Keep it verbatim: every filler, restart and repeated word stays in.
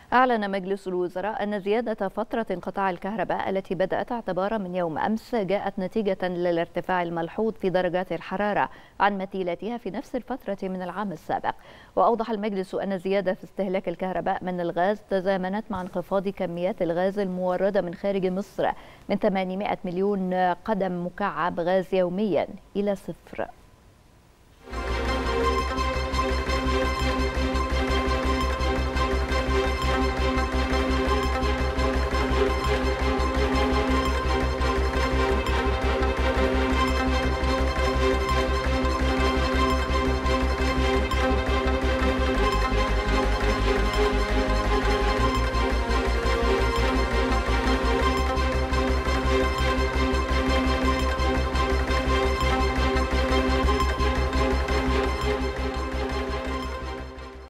أعلن مجلس الوزراء أن زيادة فترة انقطاع الكهرباء التي بدأت اعتبارا من يوم أمس جاءت نتيجة للارتفاع الملحوظ في درجات الحرارة عن مثيلتها في نفس الفترة من العام السابق. وأوضح المجلس أن الزيادة في استهلاك الكهرباء من الغاز تزامنت مع انخفاض كميات الغاز الموردة من خارج مصر من ثمانمائة مليون قدم مكعب غاز يوميا إلى صفر.